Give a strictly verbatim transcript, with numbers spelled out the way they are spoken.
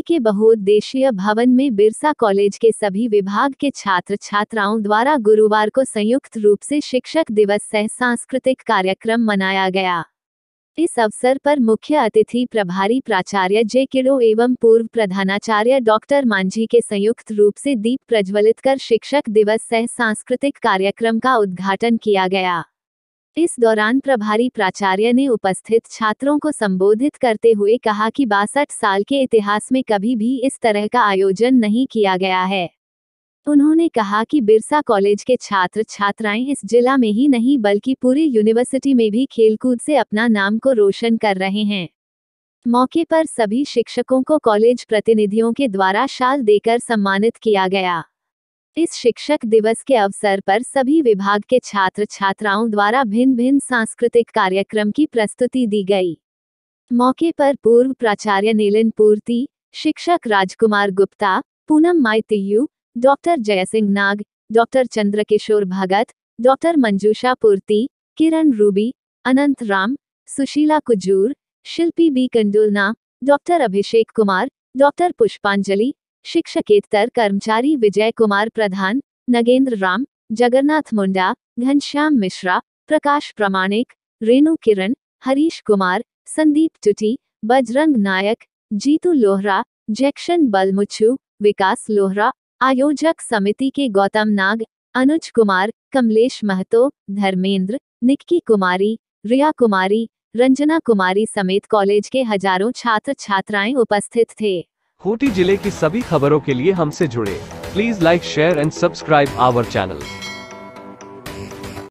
के बहुउद्देशीय भवन में बिरसा कॉलेज के सभी विभाग के छात्र छात्राओं द्वारा गुरुवार को संयुक्त रूप से शिक्षक दिवस सह सांस्कृतिक कार्यक्रम मनाया गया। इस अवसर पर मुख्य अतिथि प्रभारी प्राचार्य जे किड़ो एवं पूर्व प्रधानाचार्य डॉक्टर मांझी के संयुक्त रूप से दीप प्रज्वलित कर शिक्षक दिवस सह सांस्कृतिक कार्यक्रम का उद्घाटन किया गया। इस दौरान प्रभारी प्राचार्य ने उपस्थित छात्रों को संबोधित करते हुए कहा कि बासठ साल के इतिहास में कभी भी इस तरह का आयोजन नहीं किया गया है। उन्होंने कहा कि बिरसा कॉलेज के छात्र छात्राएं इस जिला में ही नहीं बल्कि पूरी यूनिवर्सिटी में भी खेलकूद से अपना नाम को रोशन कर रहे हैं। मौके पर सभी शिक्षकों को कॉलेज प्रतिनिधियों के द्वारा शाल देकर सम्मानित किया गया। इस शिक्षक दिवस के अवसर पर सभी विभाग के छात्र छात्राओं द्वारा भिन्न भिन्न सांस्कृतिक कार्यक्रम की प्रस्तुति दी गई। मौके पर पूर्व प्राचार्य नीलिन पूर्ति, शिक्षक Rajkumar Gupta, Poonam Maitiyu, doctor Jaisingh Nag, doctor Chandrakishore Bhagat, doctor Manjusha Purti, Kiran Ruby, Anant Ram, Sushila Kujur, Shilpi B Kandulna, doctor Abhishek Kumar, doctor Pushpanjali, शिक्षकेतर कर्मचारी विजय कुमार प्रधान, नगेंद्र राम, जगन्नाथ मुंडा, घनश्याम मिश्रा, प्रकाश प्रमाणिक, रेणु किरण, हरीश कुमार, संदीप टुटी, बजरंग नायक, जीतू लोहरा, जैक्शन बलमुच्छू, विकास लोहरा, आयोजक समिति के गौतम नाग, अनुज कुमार, कमलेश महतो, धर्मेंद्र, निक्की कुमारी, रिया कुमारी, रंजना कुमारी समेत कॉलेज के हजारों छात्र छात्राएं उपस्थित थे। खूंटी जिले की सभी खबरों के लिए हमसे जुड़े। Please like share and subscribe our channel.